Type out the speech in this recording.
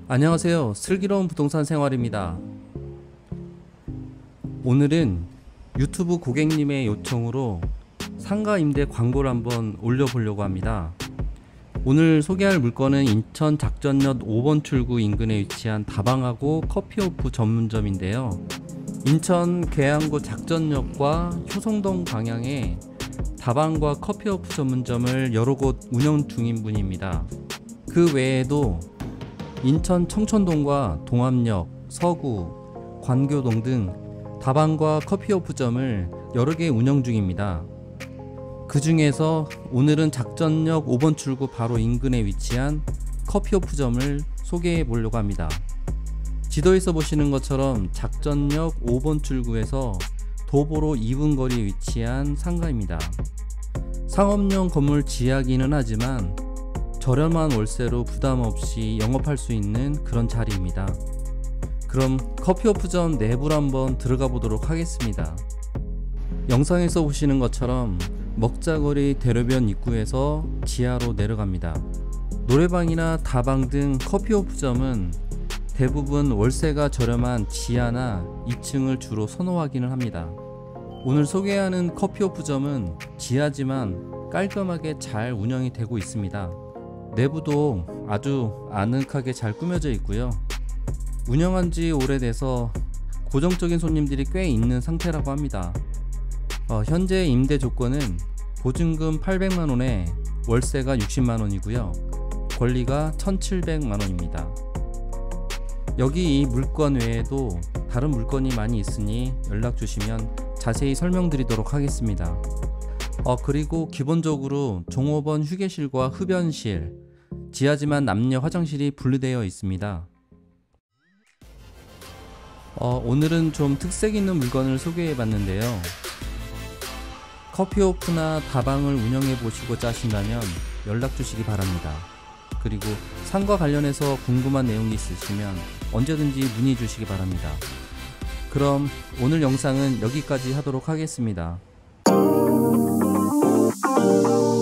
안녕하세요. 슬기로운 부동산 생활입니다. 오늘은 유튜브 고객님의 요청으로 상가 임대 광고를 한번 올려보려고 합니다. 오늘 소개할 물건은 인천 작전역 5번 출구 인근에 위치한 다방하고 커피오프 전문점인데요. 인천 계양구 작전역과 효성동 방향에 다방과 커피오프 전문점을 여러 곳 운영 중인 분입니다. 그 외에도 인천 청천동과 동암역, 서구, 관교동 등 다방과 커피오프점을 여러 개 운영 중입니다. 그 중에서 오늘은 작전역 5번 출구 바로 인근에 위치한 커피오프점을 소개해 보려고 합니다. 지도에서 보시는 것처럼 작전역 5번 출구에서 도보로 2분 거리에 위치한 상가입니다. 상업용 건물 지하기는 하지만 저렴한 월세로 부담 없이 영업할 수 있는 그런 자리입니다. 그럼 커피오프점 내부로 한번 들어가 보도록 하겠습니다. 영상에서 보시는 것처럼 먹자거리 대로변 입구에서 지하로 내려갑니다. 노래방이나 다방 등 커피오프점은 대부분 월세가 저렴한 지하나 2층을 주로 선호하기는 합니다. 오늘 소개하는 커피오프점은 지하지만 깔끔하게 잘 운영이 되고 있습니다. 내부도 아주 아늑하게 잘 꾸며져 있고요. 운영한 지 오래돼서 고정적인 손님들이 꽤 있는 상태라고 합니다. 현재 임대 조건은 보증금 800만원에 월세가 60만원이고요. 권리가 1700만원입니다. 여기 이 물건 외에도 다른 물건이 많이 있으니 연락 주시면 자세히 설명드리도록 하겠습니다. 그리고 기본적으로 종업원 휴게실과 흡연실, 지하지만 남녀 화장실이 분리되어 있습니다. 오늘은 좀 특색 있는 물건을 소개해 봤는데요. 커피오프나 다방을 운영해 보시고자 하신다면 연락 주시기 바랍니다. 그리고 상과 관련해서 궁금한 내용이 있으시면 언제든지 문의 주시기 바랍니다. 그럼 오늘 영상은 여기까지 하도록 하겠습니다.